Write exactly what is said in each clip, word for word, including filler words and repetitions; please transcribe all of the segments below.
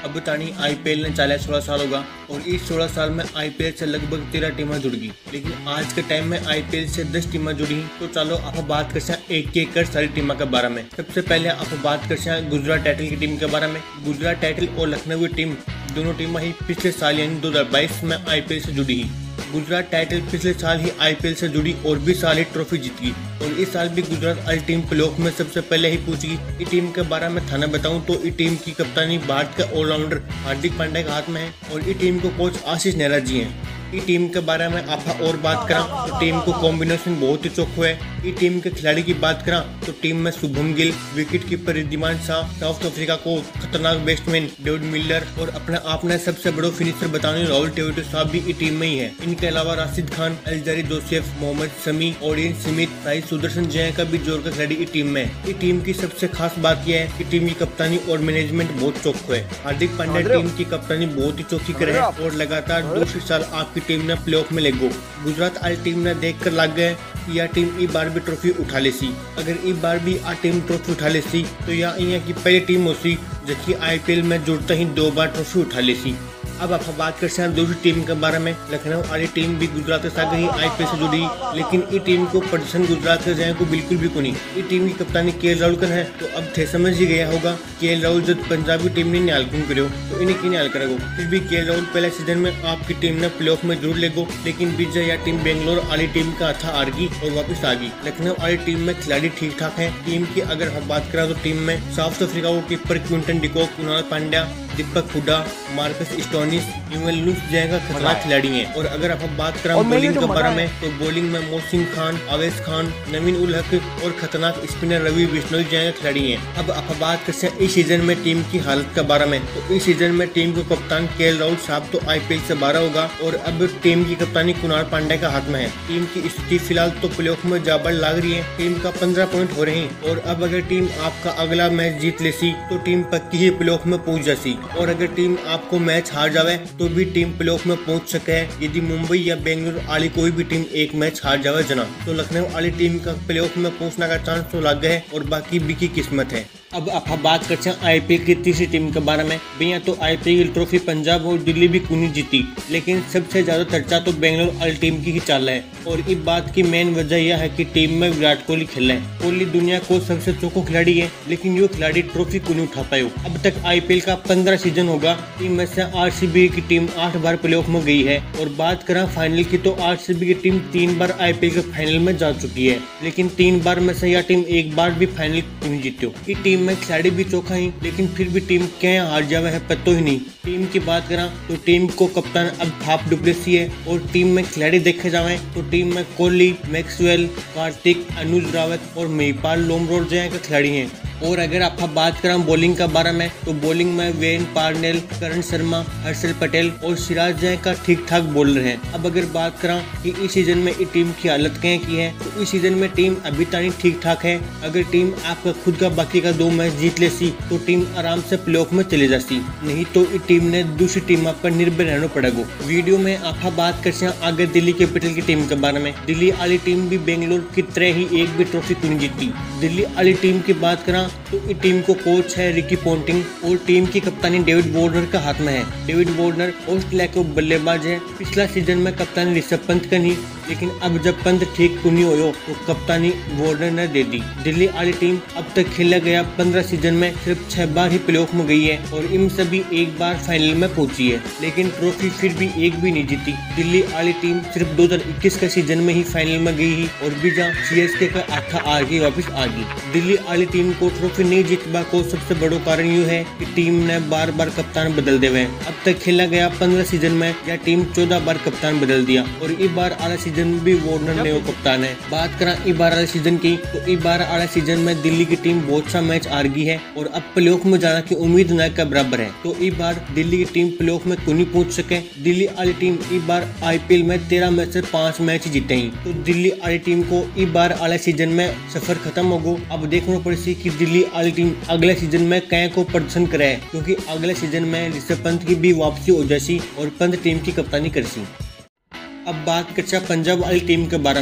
अब तानी आईपीएल ने चालीस सोलह साल होगा और इस सोलह साल में आईपीएल से लगभग तेरह टीमें जुड़ गई। लेकिन आज के टाइम में आईपीएल से दस टीमें जुड़ी। तो चलो आप बात करते हैं एक एक कर सारी टीमों के बारे में। सबसे पहले आप बात करते हैं गुजरात टाइटल की टीम के बारे में। गुजरात टाइटल और लखनऊ टीम दोनों टीमें ही पिछले साल यानी दो हजार बाईस में आईपीएल से जुड़ी ही। गुजरात टाइटल पिछले साल ही आईपीएल से जुड़ी और भी साल ही ट्रॉफी जीत गई और इस साल भी गुजरात वाली टीम प्लेऑफ में सबसे पहले ही पहुंच गई। इस टीम के बारे में थाना बताऊं तो इस टीम की कप्तानी भारत के ऑलराउंडर हार्दिक पांड्या के हाथ में है और इस टीम को कोच आशीष नेहरा जी हैं। इस टीम के बारे में आप और बात करा तो टीम को कॉम्बिनेशन बहुत ही चौखो है। इस टीम के खिलाड़ी की बात करा तो टीम में Shubman Gill, wicket keeper Wriddhiman Saha, South Africa को खतरनाक बैट्समैन डेविड मिलर और अपने आपने सबसे बड़ो फिनिशर बताने राहुल टेवाटिया साहब भी इस टीम में ही है। इनके अलावा Rashid Khan, Alzarri Joseph, Mohammed Shami, Odean Smith, Sai Sudharsan जय का भी जोर का खिलाड़ी इस टीम में है। इस टीम की सबसे खास बात यह है कि टीम की कप्तानी और मैनेजमेंट बहुत चौखो है। हार्दिक पांड्या टीम की कप्तानी बहुत ही चौखी करे और लगातार दूसरे साल आपकी टीम ने प्लेऑफ में ले गो। गुजरात वाली टीम ने देख कर लग गए कि यह टीम इस बार भी ट्रॉफी उठा लेसी। अगर इस बार भी आ टीम ट्रॉफी उठा लेसी तो यह यहाँ की पहली टीम होती जबकि आईपीएल में जुड़ते ही दो बार ट्रॉफी उठा लेसी। अब आप बात करते हैं दूसरी टीम के बारे में। लखनऊ वाली टीम भी गुजरात के साथ ही आईपीएल से जुड़ी लेकिन इस टीम को प्रदर्शन गुजरात के जय को बिल्कुल भी कोनी। इस टीम की कप्तानी के राहुल कर है तो अब थे समझ ही गया होगा के राहुल जब पंजाबी टीम ने निहाल क्यों करो तो इन्हें क्यों निहाल करेगो। फिर भी के राहुल पहले सीजन में आपकी टीम ने प्लेऑफ में जरूर लेगो लेकिन बीच या टीम बेंगलोर वाली टीम का अच्छा हार गई और वापस आ गई। लखनऊ वाली टीम में खिलाड़ी ठीक ठाक है। टीम की अगर हम बात करें तो टीम में साउथ अफ्रीका को keeper Quinton de Kock, Krunal Pandya, Deepak Hooda, Marcus Stoinis, यूएल लूस जैसा खतरनाक खिलाड़ी हैं। और अगर आप बात करें बॉलिंग के बारे में तो बॉलिंग में मोहसिन खान, आवेश खान, नवीन उल हक और खतरनाक स्पिनर रवि बिश्नोई जैसे खिलाड़ी हैं। अब आप बात करते हैं इस सीजन में टीम की हालत के बारे में तो इस सीजन में टीम को कप्तान के राहुल साहब तो आईपीएल से बाहर होगा और अब टीम की कप्तानी कुणाल पांड्या के हाथ में है। टीम की स्थिति फिलहाल तो प्लेऑफ में जाबर लाग रही है। टीम का पंद्रह पॉइंट हो रहे हैं और अब अगर टीम आपका अगला मैच जीत लेसी तो टीम पक्की ही प्लेऑफ में पहुंच जासी और अगर टीम आपको मैच हार जावे तो भी टीम प्लेऑफ में पहुंच सके। यदि मुंबई या बेंगलुरु वाली कोई भी टीम एक मैच हार जावे जना तो लखनऊ वाली टीम का प्लेऑफ में पहुंचने का चांस तो लग गए और बाकी भी की किस्मत है। अब आप बात करते हैं आईपीएल की तीसरी टीम के बारे में। भैया तो आईपीएल ट्रॉफी पंजाब और दिल्ली भी क्यों नहीं जीती लेकिन सबसे ज्यादा चर्चा तो बेंगलोर वाली टीम की ही चाल है और इस बात की मेन वजह यह है कि टीम में विराट कोहली खेल है। कोहली दुनिया को सबसे चौको खिलाड़ी है लेकिन यो खिलाड़ी ट्रॉफी क्यों नहीं उठा पाए। अब तक आईपीएल का पंद्रह सीजन होगा। टीम में से आरसीबी की टीम आठ बार प्लेऑफ में गई है और बात करें फाइनल की तो आरसीबी की टीम तीन बार आईपीएल के फाइनल में जा चुकी है लेकिन तीन बार में से यह टीम एक बार भी फाइनल क्यों नहीं जीती। इस टीम में खिलाड़ी भी चौखा ही लेकिन फिर भी टीम क्या हार जावे है पतो ही नहीं। टीम की बात करा तो टीम को कप्तान अब फाफ डु प्लेसी है और टीम में खिलाड़ी देखे जावे तो टीम में कोहली, मैक्सवेल, कार्तिक, अनुज रावत और महिपाल लोमरोड जैसे खिलाड़ी हैं। और अगर आप बात करें बॉलिंग के बारे में तो बॉलिंग में वेन पार्नेल, करण शर्मा, हर्षल पटेल और सिराज जय का ठीक ठाक बॉलर हैं। अब अगर बात करें कि इस सीजन में इस टीम की हालत क्या की है तो इस सीजन में टीम अभी तानी ठीक ठाक है। अगर टीम आपका खुद का बाकी का दो मैच जीत लेसी तो टीम आराम से प्लेऑफ में चले जाती नहीं तो इस टीम ने दूसरी टीम पर निर्भर रहना पड़ेगा। वीडियो में आप बात करते हैं आगे दिल्ली कैपिटल की टीम के बारे में। दिल्ली वाली टीम भी बेंगलोर की तरह ही एक भी ट्रॉफी क्यों नहीं जीती। दिल्ली वाली टीम की बात करें तो इस टीम को कोच है रिकी पोंटिंग और टीम की कप्तानी डेविड वार्नर का हाथ में है। डेविड वार्नर ऑस्ट्रेलिया के बल्लेबाज है। पिछला सीजन में कप्तानी ऋषभ पंत का नहीं लेकिन अब जब पंत ठीक नहीं हो तो कप्तानी वार्नर ने दे दी। दिल्ली वाली टीम अब तक खेला गया पंद्रह सीजन में सिर्फ छह बार ही प्लेऑफ में गई है और इन सभी एक बार फाइनल में पहुंची है लेकिन ट्रॉफी फिर भी एक भी नहीं जीती। दिल्ली वाली टीम सिर्फ दो हजार इक्कीस के सीजन में ही फाइनल में गई ही और भी जहाँ सीएसके का आठा हार के वापस आ गई। दिल्ली वाली टीम को ट्रॉफी नहीं जीतने को सबसे बड़ो कारण यू है कि टीम ने बार बार कप्तान बदल दे हुए। अब तक खेला गया पंद्रह सीजन में यह टीम चौदह बार कप्तान बदल दिया और इस बार आला सीजन भी वार्नर ने वो कप्तान है। बात करें इस बार आला सीजन की तो इस बार आला सीजन में दिल्ली की टीम बहुत सा मैच हार गई है और अब प्लेऑफ में जाना की उम्मीद न के बराबर है। तो इस बार दिल्ली की टीम प्लेऑफ में क्यों नहीं पहुंच सके। दिल्ली वाली टीम इस बार आईपीएल में तेरह में से पांच मैच जीते ही तो दिल्ली वाली टीम को इस बार आला सीजन में सफर खत्म होगा। अब देखना पड़ेगी कि दिल्ली वाली टीम अगले सीजन में कै को प्रदर्शन करे क्योंकि अगले सीजन में ऋषभ पंत की भी वापसी हो जासी और पंत टीम की कप्तानी करसी। अब बात करते हैं पंजाब वाली टीम के बारे में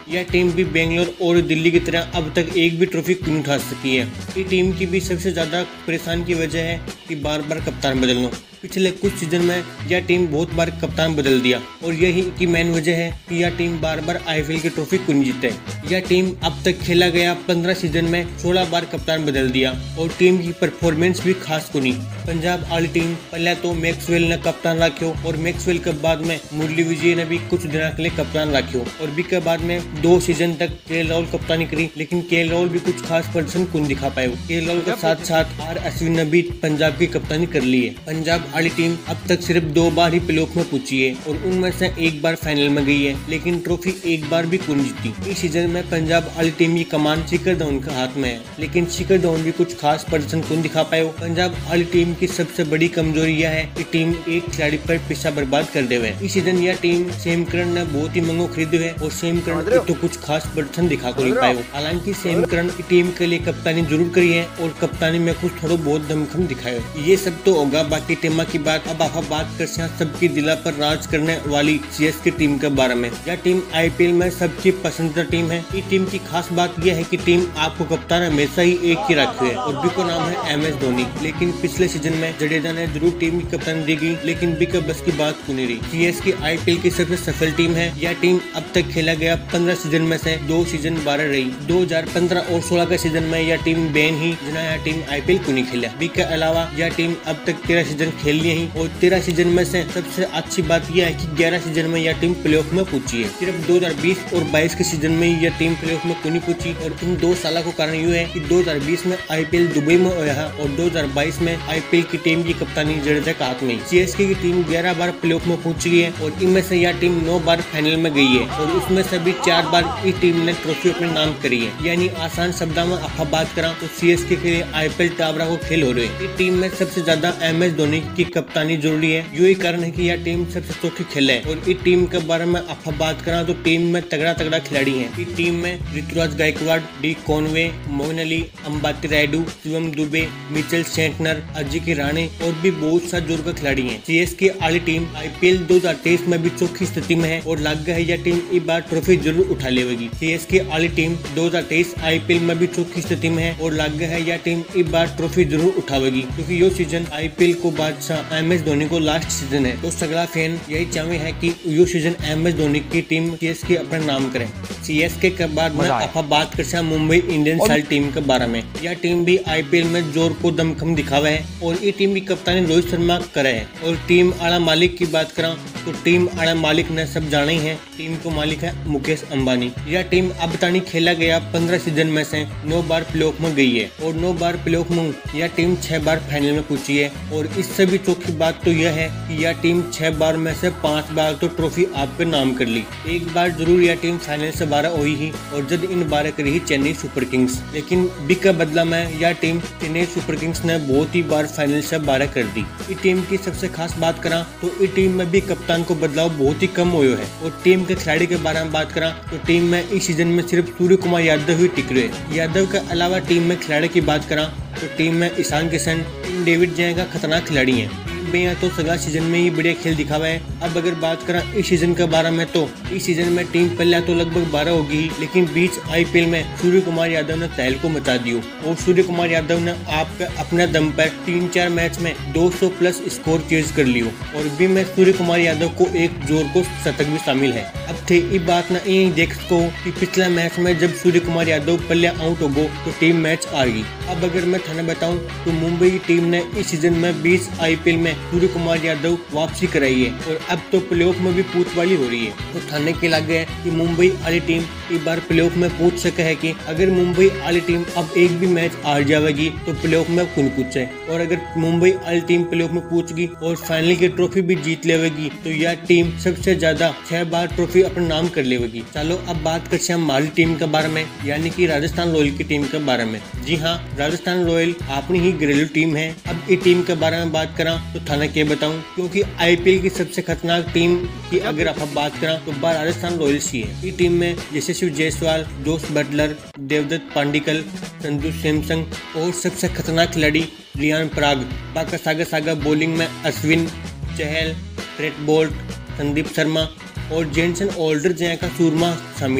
यह टीम भी बेंगलोर और दिल्ली की तरह अब तक एक भी ट्रॉफी नहीं उठा सकी है। इस टीम की भी सबसे ज्यादा परेशान की वजह है कि बार बार कप्तान बदलना। पिछले कुछ सीजन में यह टीम बहुत बार कप्तान बदल दिया और यही की मेन वजह है कि यह टीम बार बार आईपीएल की ट्रॉफी क्यों नहीं जीते। यह टीम अब तक खेला गया पंद्रह सीजन में सोलह बार कप्तान बदल दिया और टीम की परफॉर्मेंस भी खास को नहीं। पंजाब वाली टीम पहले तो मैक्सवेल ने कप्तान रखियो और मैक्सवेल के बाद में मुरली विजय ने भी कुछ दिनों के लिए कप्तान रखियो और भी के बाद में दो सीजन तक के एल राहुल कप्तानी करी, लेकिन के एल राहुल भी कुछ खास प्रदर्शन क्यों दिखा पाए। के एल राहुल के साथ साथ आर अश्विन ने भी पंजाब की कप्तानी कर ली है। पंजाब वाली टीम अब तक सिर्फ दो बार ही प्लेऑफ में पहुंची है और उनमें से एक बार फाइनल में गई है, लेकिन ट्रॉफी एक बार भी क्यों जीती। इस सीजन में पंजाब वाली टीम की कमान शिखर धवन के हाथ में है, लेकिन शिखर धवन भी कुछ खास प्रदर्शन क्यों दिखा पाए। पंजाब वाली टीम की सबसे बड़ी कमजोरी यह है कि टीम एक खिलाड़ी पर पैसा बर्बाद कर दे हुए। इस सीजन यह टीम सेम करन ने बहुत ही महंगो खरीदे है और सेम करन तो कुछ खास प्रदर्शन दिखा को नहीं पाए। हालांकि सेम करन की टीम के लिए कप्तानी जरूर करी है और कप्तानी में कुछ थोड़ा बहुत दमखम दिखाए। ये सब तो होगा बाकी टीम की बात। अब आप बात कर सबकी दिला पर राज करने वाली सीएसके टीम के बारे में। यह टीम आईपीएल में सबकी पसंदीदा टीम है। इस टीम की खास बात यह है कि टीम आपको कप्तान हमेशा ही एक ही रखे है और बी को नाम है एम एस धोनी। लेकिन पिछले सीजन में जडेजा ने जरूर टीम की कप्तान दी गई, लेकिन बी का बस की बात क्यों नहीं रही। सीएसके आईपीएल की सबसे सफल टीम है। यह टीम अब तक खेला गया पंद्रह सीजन में से दो सीजन बारह रही। दो हजार पंद्रह और सोलह के सीजन में यह टीम बैन ही जिन्हें यह टीम आईपीएल क्यों नहीं खेला। बी के अलावा यह टीम अब तक तेरह सीजन खेल ली है और तेरह सीजन में से सबसे अच्छी बात यह है कि ग्यारह सीजन में यह टीम प्लेऑफ में पहुंची है। सिर्फ दो हजार बीस और बाईस के सीजन में यह टीम प्लेऑफ में क्यों नहीं पहुंची और इन दो सालों का कारण यह है कि दो हजार बीस में आईपीएल दुबई में हुआ है और दो हजार बाईस में आईपीएल की टीम की कप्तानी जडेजा के हाथ में। सीएसके की टीम ग्यारह बार प्लेऑफ में पहुंच गई है और इनमें से यह टीम नौ बार फाइनल में गई है और उसमें से भी चार बार इस टीम ने ट्रॉफी अपने नाम करी है। यानी आसान शब्दों में आप बात करा तो सीएसके के लिए आईपीएल टावरा को खेल हो रहे हैं। इस टीम में सबसे ज्यादा एम एस धोनी की कप्तानी जरूरी है। यही कारण है कि यह टीम सबसे चौथी खेले है और इस टीम के बारे में आप बात करा तो टीम में तगड़ा तगड़ा खिलाड़ी है। इस टीम में Ruturaj Gaikwad, D Conway, Moeen Ali, Ambati Rayudu, Shivam Dube, Mitchell Santner, Ajay के राणे और भी बहुत सा जोर का खिलाड़ी है। सीएसके वाली टीम आईपीएल दो हजार तेईस में भी चौथी स्थिति में है और लग है यह टीम इस बार ट्रॉफी जरूर उठा लेगी। सीएसके वाली टीम दो हजार तेईस आईपीएल में भी चौथी स्थिति में है और लग है यह टीम इस बार ट्रॉफी जरूर उठावेगी, क्योंकि यो सीजन आईपीएल को बादशाह एम एस धोनी को लास्ट सीजन है। तो सगला फैन यही चाहे है कि यो सीजन एम एस धोनी की टीम सीएसके अपना नाम करे। सीएसके के बाद में आप बात कर मुंबई इंडियंस वाली टीम के बारे में। यह टीम भी आईपीएल में जोर को दमखम दिखावा है और ये टीम की कप्तानी रोहित शर्मा करे है। और टीम आला मालिक की बात करा तो टीम आला मालिक ने सब जाने ही है। टीम को मालिक है मुकेश अंबानी। यह टीम अब तक खेला गया पंद्रह सीजन में से नौ बार प्लेऑफ में गई है और नौ बार प्लेऑफ में यह टीम छह बार फाइनल में पहुंची है। और इससे भी चौथी बात तो यह है कि यह टीम छह बार में से पांच बार तो ट्रॉफी आपके नाम कर ली। एक बार जरूर यह टीम फाइनल से बारह हुई ही और जब इन बारह करी ही चेन्नई सुपर किंग्स, लेकिन बिग का बदला में यह टीम चेन्नई सुपर किंग्स ने बहुत ही बार फाइनल से बारह कर दी। इस टीम की सबसे खास बात करा तो इस टीम में भी कप्तान को बदलाव बहुत ही कम हुआ है। और टीम के खिलाड़ी के बारे में बात करा तो टीम में इस सीजन में सिर्फ सूर्य कुमार यादव ही टिक रहे। यादव के अलावा टीम में खिलाड़ी की बात करा तो टीम में ईशान किशन, डेविड जय का खतरनाक खिलाड़ी है। में तो सगा सीजन में ही बढ़िया खेल दिखावा है। अब अगर बात करें इस सीजन के बारे में तो इस सीजन में टीम पहले तो लगभग बारह होगी, लेकिन बीच आईपीएल में सूर्य कुमार यादव ने तहल को मचा दियो और सूर्य कुमार यादव ने आपका अपने दम पर तीन चार मैच में दो सौ प्लस स्कोर चेज कर लियो और भी में सूर्य कुमार यादव को एक जोर को शतक भी शामिल है। अब थे ये बात ना ये देख सको कि पिछला मैच में जब सूर्य कुमार यादव पहले आउट हो गो तो टीम मैच आ गई। अब अगर मैं थाने बताऊं तो मुंबई की टीम ने इस सीजन में बीस आईपीएल में सूर्य कुमार यादव वापसी कराई है और अब तो प्लेऑफ में भी पूछ वाली हो रही है। तो थाने के लग गए कि मुंबई वाली टीम एक बार प्लेऑफ में पूछ सके है कि अगर मुंबई वाली टीम अब एक भी मैच हार जाएगी तो प्लेऑफ में कौन पूछे, और अगर मुंबई वाली टीम प्लेऑफ में पूछगी और फाइनल की ट्रॉफी भी जीत लेगी तो यह टीम सबसे ज्यादा छह बार ट्रॉफी अपने नाम कर लेगी। चलो अब बात करते हैं हमारी टीम के बारे में, यानी कि राजस्थान रॉयल की टीम के बारे में। जी हाँ, राजस्थान रॉयल अपनी ही घरेलू टीम है। अब इस टीम के बारे में बात करा तो थाना क्या बताऊं, क्योंकि आईपीएल की सबसे खतरनाक टीम की अगर आप बात करा तो बार राजस्थान रॉयल्स ही है। इस टीम में Yashasvi Jaiswal, Jos Buttler, Devdutt Padikkal, Sanju Samson और सबसे खतरनाक खिलाड़ी रियान पराग। बाका सागा सागा बॉलिंग में अश्विन, चहल, ट्रेट बोल्ट, संदीप शर्मा और जेनसन ओल्डर जैसा सूरमा शामिल है।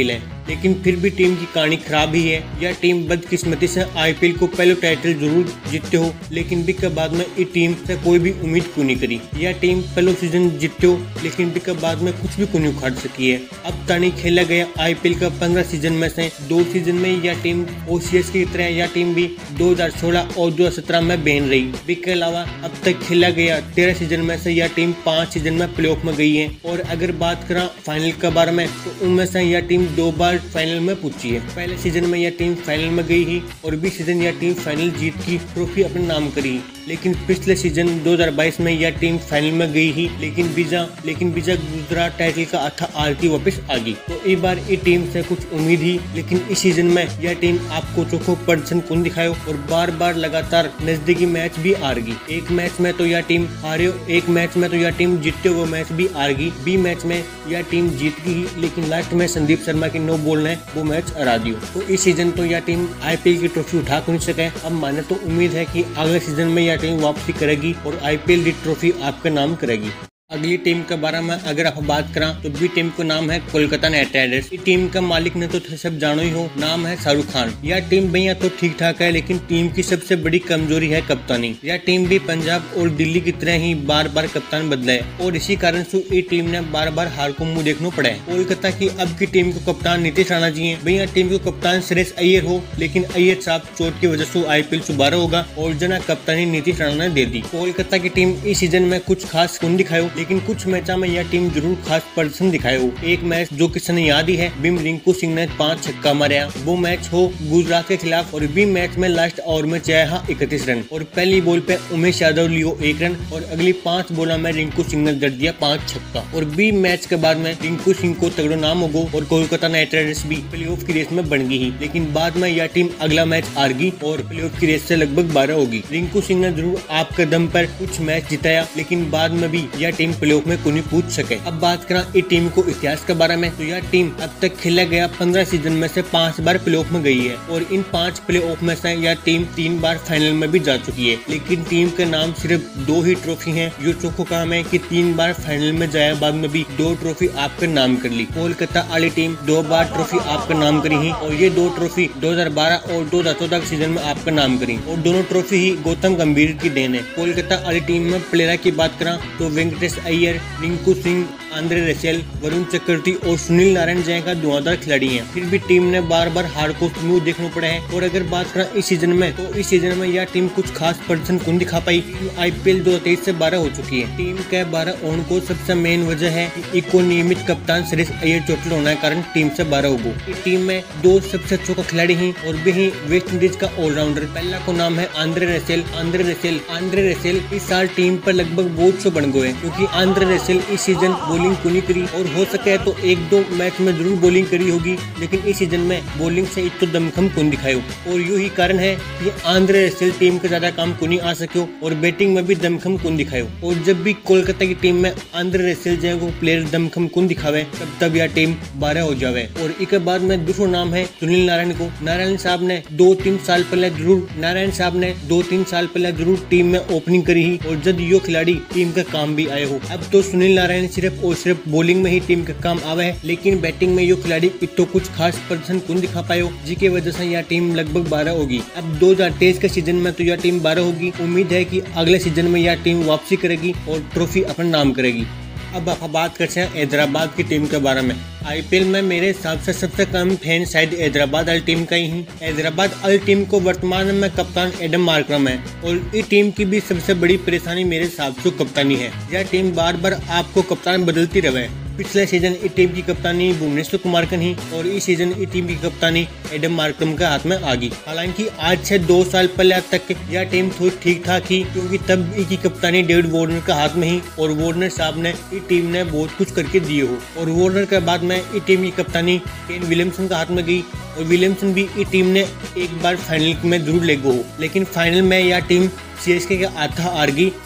लेकिन फिर भी टीम की कहानी खराब ही है। यह टीम बदकिस्मती से आईपीएल को पहले टाइटल जरूर जीतते हो, लेकिन भी के बाद में इस टीम से कोई भी उम्मीद क्यों नहीं करी। यह टीम पहले सीजन जीतते हो, लेकिन भी के बाद में कुछ भी क्यों नहीं उखाड़ सकी है। अब तानी खेला गया आईपीएल का पंद्रह सीजन में से दो सीजन में यह टीम ओसीएस की तरह यह टीम भी दो हजार सोलह और दो हजार सत्रह में बेन रही। इसके अलावा अब तक खेला गया तेरह सीजन में से यह टीम पांच सीजन में प्लेऑफ में गई है। और अगर बात करें फाइनल के बारे में तो उनमें से यह टीम दो बार फाइनल में पहुंची है। पहले सीजन में यह टीम फाइनल में गई ही और बीस सीजन यह टीम फाइनल जीत की ट्रॉफी अपने नाम करी। लेकिन पिछले सीजन दो हजार बाईस में यह टीम फाइनल में गई ही, लेकिन बीजा लेकिन बीजा गुजरात टाइटल का आठा आर की वापस आ गई। तो इस बार इस टीम से कुछ उम्मीद ही, लेकिन इस सीजन में यह टीम आपको चोखो प्रदर्शन कौन दिखायो और बार बार लगातार नजदीकी मैच भी हार गई। एक मैच में तो यह टीम हारे, एक मैच में तो यह टीम जीतते हुए मैच भी हार गई। बी मैच में यह टीम जीत गई, लेकिन लास्ट में संदीप शर्मा की नो बॉल ने वो मैच हरा दियो। तो इस सीजन तो यह टीम आईपीएल की ट्रॉफी उठा नहीं सके। अब माने तो उम्मीद है कि अगले सीजन में यह टीम वापसी करेगी और आईपीएल की ट्रॉफी आपका नाम करेगी। अगली टीम के बारे में अगर आप बात करें तो बी टीम का नाम है कोलकाता नाइट राइडर्स। इस टीम का मालिक ने तो सब जानो ही हो, नाम है शाहरुख खान। यह टीम भैया तो ठीक ठाक है, लेकिन टीम की सबसे बड़ी कमजोरी है कप्तानी। यह टीम भी पंजाब और दिल्ली की तरह ही बार बार कप्तान बदला है और इसी कारण से इस टीम ने बार बार हार को मुंह देखना पड़ा है। कोलकाता की अब की टीम को कप्तान नीतीश राणा जी है। भैया टीम को कप्तान सुरेश अय्यर हो, लेकिन अय्यर साहब चोट की वजह से आईपीएल से बाहर होगा और जना कप्तानी नीतीश राणा ने दे दी। कोलकाता की टीम इस सीजन में कुछ खास गुण दिखायो, लेकिन कुछ मैच में यह टीम जरूर खास प्रदर्शन दिखाए हो। एक मैच जो किसी ने याद ही है, बिम रिंकू सिंह ने पांच छक्का मारा। वो मैच हो गुजरात के खिलाफ और बी मैच में लास्ट ओवर में चाहे इकतीस रन और पहली बॉल पे उमेश यादव लियो एक रन और अगली पांच बॉलों में रिंकू सिंह ने जड़ दिया पांच छक्का। और बी मैच के बाद में रिंकू सिंह को तगड़ो नाम होगो और कोलकाता नाइट राइडर्स भी प्लेऑफ की रेस में बन गई ही, लेकिन बाद में यह टीम अगला मैच हार गई और प्लेऑफ की रेस से लगभग बारह होगी। रिंकू सिंह ने जरूर आपके दम पर कुछ मैच जिताया, लेकिन बाद में भी यह टीम प्लेऑफ में नहीं पूछ सके। अब बात करें इस टीम को इतिहास के बारे में तो यह टीम अब तक खेला गया पंद्रह सीजन में से पांच बार प्लेऑफ में गई है और इन पांच प्लेऑफ में से यह टीम तीन बार फाइनल में भी जा चुकी है। लेकिन टीम के नाम सिर्फ दो ही ट्रॉफी हैं। जो चौखो काम है कि तीन बार फाइनल में जाए, बाद में भी दो ट्रॉफी आपके नाम कर ली। कोलकाता वाली टीम दो बार ट्रॉफी आपका नाम करी ही और ये दो ट्रॉफी दो हजार बारह और दो हजार चौदह के सीजन में आपका नाम करी और दोनों ट्रॉफी ही गौतम गंभीर की देन है। कोलकाता वाली टीम में प्लेयर की बात करें तो वेंकटेश अय्यर, रिंकू सिंह, आंद्रे रसेल, वरुण चक्रवर्ती और सुनील नारायण जय का धुआंधार खिलाड़ी हैं। फिर भी टीम ने बार बार हार को मुंह देखना पड़ा है। और अगर बात करें इस सीजन में तो इस सीजन में यह टीम कुछ खास प्रदर्शन कौन दिखा पाई। आईपीएल दो हजार तेईस से बारह हो चुकी है। टीम के बारह होने को सबसे मेन वजह है कि इको नियमित कप्तान सुरेश अय्यर चोटिल होने के कारण टीम से बारह हो गई। इस टीम में दो सबसे अच्छों का खिलाड़ी हैं और भी ही वेस्ट इंडीज का ऑलराउंडर। पहला को नाम है Andre Russell. Andre Russell Andre Russell इस साल टीम पर लगभग बोझ से बन गए, क्योंकि आंद्रे रसेल इस सीजन बॉलिंग को नहीं करी और हो सके तो एक दो मैच में जरूर बॉलिंग करी होगी, लेकिन इस सीजन में बॉलिंग से इतना दमखम कौन दिखायो। और यू ही कारण है कि आंद्रे रसेल टीम का ज्यादा काम को नहीं आ सको और बैटिंग में भी दमखम कौन दिखायो। और जब भी कोलकाता की टीम में आंद्रे रसेल जो वो प्लेयर दमखम कौन दिखावे, तब तब यह टीम बारह हो जावे। और इसके बाद में दूसरा नाम है सुनील नारायण को। नारायण साहब ने दो तीन साल पहले जरूर नारायण साहब ने दो तीन साल पहले जरूर टीम में ओपनिंग करी ही और जब यो खिलाड़ी टीम का काम भी आए हो। अब तो सुनील नारायण सिर्फ और सिर्फ बॉलिंग में ही टीम का काम आवे है, लेकिन बैटिंग में यो खिलाड़ी इतो कुछ खास प्रदर्शन कौन दिखा पायो, जिसकी वजह से यह टीम लगभग बारह होगी। अब दो हजार तेईस के सीजन में तो यह टीम बारह होगी। उम्मीद है कि अगले सीजन में यह टीम वापसी करेगी और ट्रॉफी अपना नाम करेगी। अब आप बात करते हैं हैदराबाद की टीम के बारे में। आईपीएल में मेरे हिसाब से सबसे कम फैन शायद हैदराबाद वाली टीम का ही है। हैदराबाद वाली टीम को वर्तमान में कप्तान एडम मार्करम है और इस टीम की भी सबसे बड़ी परेशानी मेरे हिसाब से कप्तानी है। यह टीम बार बार आपको कप्तान बदलती रहे। पिछले सीजन इस टीम की कप्तानी भुवनेश्वर कुमार की ही और इस सीजन इस टीम की कप्तानी एडम मार्करम के हाथ में आ गई। हालांकि आज से दो साल पहले तक यह टीम थोड़ी ठीक ठाक थी, क्योंकि तब इसकी कप्तानी डेविड वार्नर के हाथ में ही और वार्नर साहब ने इस टीम ने बहुत कुछ करके दिए हो। और वार्नर के बाद में इस टीम की कप्तानी केन विलियमसन के हाथ में गई और विलियमसन भी इस टीम ने एक बार फाइनल में जरूर ले गो हो, लेकिन फाइनल में यह टीम सीएसके के आधा हार गई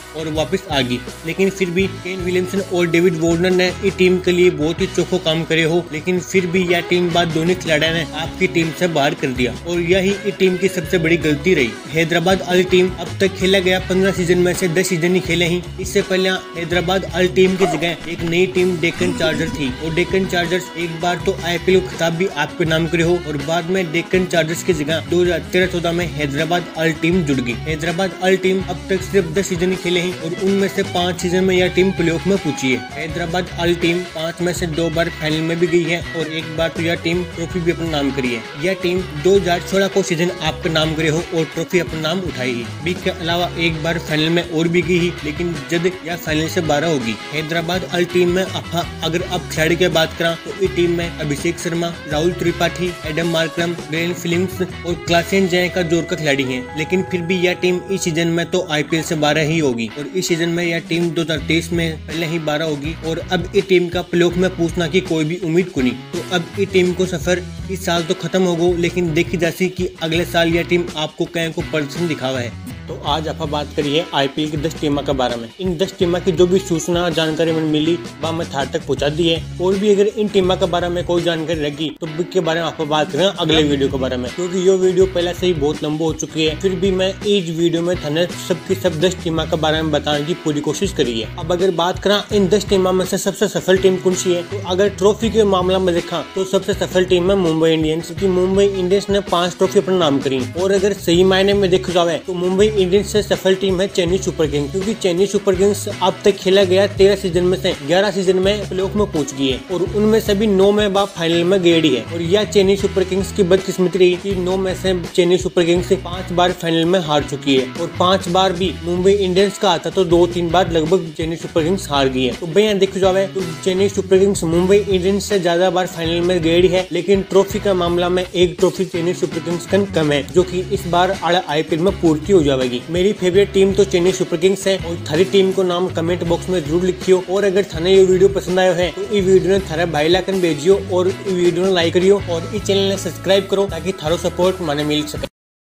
और वापस आ गई। लेकिन फिर भी केन विलियमसन और डेविड वार्नर ने इस टीम के लिए बहुत ही चोखो काम करे हो, लेकिन फिर भी यह टीम बाद दोनों खिलाड़ियों ने आपकी टीम से बाहर कर दिया और यही इस टीम की सबसे बड़ी गलती रही। हैदराबाद अल टीम अब तक खेला गया पंद्रह सीजन में से दस सीजन ही खेले ही। इससे पहले हैदराबाद अल टीम की जगह एक नई टीम डेक्कन चार्जर थी और डेक्कन चार्जर्स एक बार तो आईपीएल खिताब भी आपके नाम करे हो और बाद में डेक्कन चार्जर्स की जगह दो हजार तेरह चौदह में हैदराबाद अल टीम जुड़ गई। हैदराबाद अल टीम अब तक सिर्फ दस सीजन ही खेले हैं और उनमें से पाँच सीजन में यह टीम प्लेऑफ में पहुंची है। हैदराबाद अल टीम पाँच में से दो बार फाइनल में भी गई है और एक बार तो यह टीम ट्रॉफी भी अपना नाम करी है। यह टीम दो हजार सोलह को सीजन आपका नाम करे हो और ट्रॉफी अपना नाम उठाई है। बी के अलावा एक बार फाइनल में और भी गई, लेकिन जद यह फाइनल से बारह होगी। हैदराबाद अल टीम में अफा अगर अब खिलाड़ी की बात करा तो इस टीम में Abhishek Sharma, Rahul Tripathi, Adam Markram, Glenn Phillips और क्लासेन जय का जोर का खिलाड़ी है। लेकिन फिर भी यह टीम इस सीजन में तो आईपीएल से बारह ही होगी और इस सीजन में यह टीम दो हजार तेईस में पहले ही बारह होगी और अब इस टीम का प्लेऑफ में पूछना की कोई भी उम्मीद को नहीं। तो अब इस टीम को सफर इस साल तो खत्म हो गो, लेकिन देखी जासी कि अगले साल यह टीम आपको कहीं को प्रदर्शन दिखावा है। तो आज आप बात करिए आईपीएल की दस टीमों के बारे में। इन दस टीमों की जो भी सूचना जानकारी मैंने मिली वह मैं थार तक पहुंचा दी है और भी अगर इन टीमों के बारे में कोई जानकारी रहेगी तो के बारे में आप बात करें अगले वीडियो के बारे में, क्योंकि ये वीडियो पहले से ही बहुत लंबा हो चुकी है। फिर भी मैं इस वीडियो में थाने सबकी सब दस टीमों के बारे में बताने की पूरी कोशिश करी है। अब अगर बात करें इन दस टीमों में से सबसे सफल टीम कौन सी है, तो अगर ट्रॉफी के मामला में देखा तो सबसे सफल टीम है मुंबई इंडियंस, क्योंकि मुंबई इंडियंस ने पांच ट्रॉफी अपना नाम करी। और अगर सही मायने में देखा जाए तो मुंबई इंडियंस से सफल टीम है चेन्नई सुपर किंग्स, क्योंकि चेन्नई सुपर किंग्स अब तक खेला गया तेरह सीजन में से ग्यारह सीजन में प्लेऑफ में पहुंच गई है और उनमें से भी नौ में बाप फाइनल में गई है। और यह चेन्नई सुपर किंग्स की बदकिस्मती रही कि नौ में से चेन्नई सुपर किंग्स से पांच बार फाइनल में हार चुकी है और पांच बार भी मुंबई इंडियंस का आता तो दो तीन बार लगभग चेन्नई सुपर किंग्स हार गई है। तो भैया देखो जाए तो Chennai Super Kings Mumbai Indians से ज्यादा बार फाइनल में गई है, लेकिन ट्रॉफी का मामला में एक ट्रॉफी चेन्नई सुपर किंग्स का कम है, जो कि इस बार आड़ा आईपीएल में पूर्ति हो जाएगी। मेरी फेवरेट टीम तो चेन्नई सुपर किंग्स है और थारी टीम को नाम कमेंट बॉक्स में जरूर लिखियो। और अगर थाने ये वीडियो पसंद आयो है तो इस वीडियो ने थारा भाई लाइकन भेजियो और इस वीडियो ने लाइक करियो और इस चैनल ने सब्सक्राइब करो ताकि थारो सपोर्ट माने मिल सके।